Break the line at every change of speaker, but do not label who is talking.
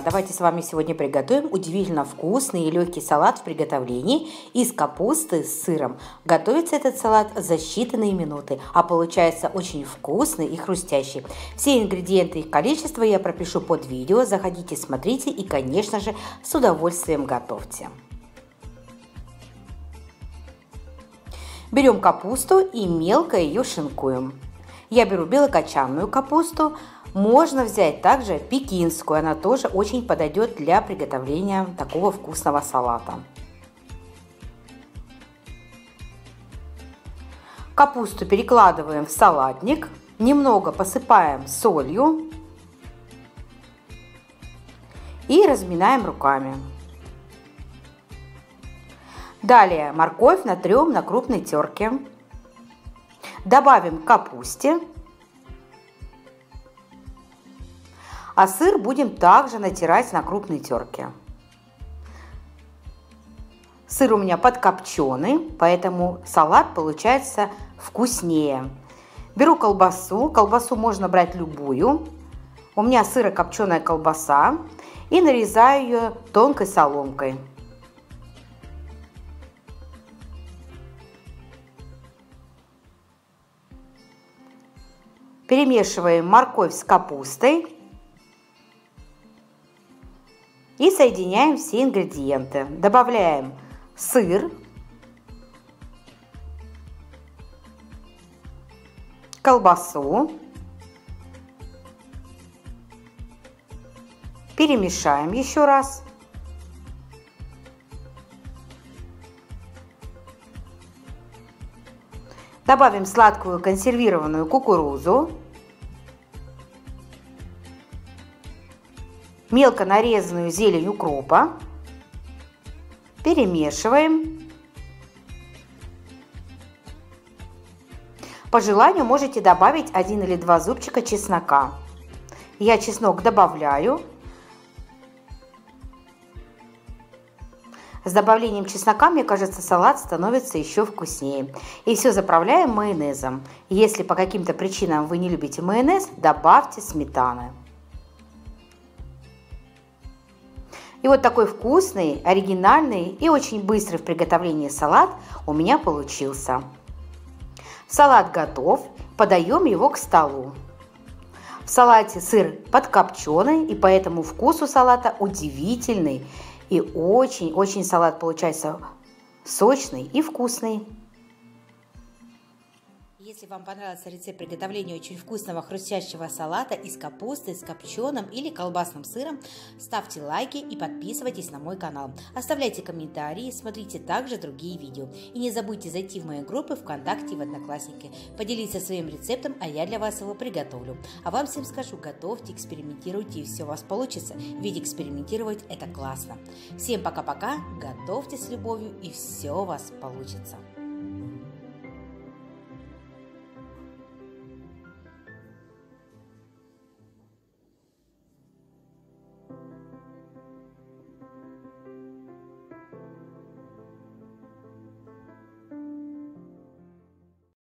Давайте с вами сегодня приготовим удивительно вкусный и легкий салат в приготовлении из капусты с сыром. Готовится этот салат за считанные минуты, а получается очень вкусный и хрустящий. Все ингредиенты и их количество я пропишу под видео. Заходите, смотрите и, конечно же, с удовольствием готовьте. Берем капусту и мелко ее шинкуем. Я беру белокочанную капусту. Можно взять также пекинскую, она тоже очень подойдет для приготовления такого вкусного салата. Капусту перекладываем в салатник, немного посыпаем солью и разминаем руками. Далее морковь натрем на крупной терке. Добавим к капусте. А сыр будем также натирать на крупной терке. Сыр у меня подкопченый, поэтому салат получается вкуснее. Беру колбасу. Колбасу можно брать любую. У меня сырокопченая колбаса. И нарезаю ее тонкой соломкой. Перемешиваем морковь с капустой. И соединяем все ингредиенты. Добавляем сыр, колбасу, перемешаем еще раз. Добавим сладкую консервированную кукурузу, мелко нарезанную зелень укропа, перемешиваем. По желанию можете добавить 1 или 2 зубчика чеснока. Я чеснок добавляю. С добавлением чеснока, мне кажется, салат становится еще вкуснее. И все заправляем майонезом. Если по каким-то причинам вы не любите майонез, добавьте сметаны. И вот такой вкусный, оригинальный и очень быстрый в приготовлении салат у меня получился. Салат готов, подаем его к столу. В салате сыр подкопченый, и поэтому вкус у салата удивительный. И очень-очень салат получается сочный и вкусный. Если вам понравился рецепт приготовления очень вкусного хрустящего салата из капусты с копченым или колбасным сыром, ставьте лайки и подписывайтесь на мой канал. Оставляйте комментарии, смотрите также другие видео. И не забудьте зайти в мои группы ВКонтакте и в Одноклассники. Поделиться своим рецептом, а я для вас его приготовлю. А вам всем скажу, готовьте, экспериментируйте, и все у вас получится. Ведь экспериментировать это классно. Всем пока-пока, готовьте с любовью, и все у вас получится.